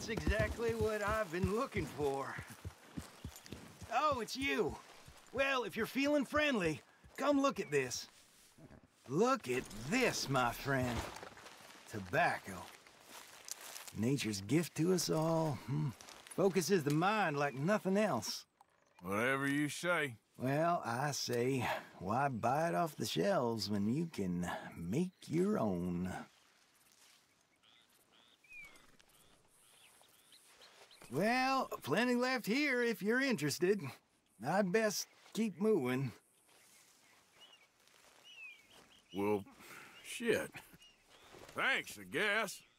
exactly what I've been looking for. Oh, it's you. Well, if you're feeling friendly, come look at this. Look at this, my friend. Tobacco. Nature's gift to us all. Focuses the mind like nothing else. Whatever you say. Well, I say, why buy it off the shelves when you can make your own? Well, plenty left here if you're interested. I'd best keep moving. Well, shit. Thanks, I guess.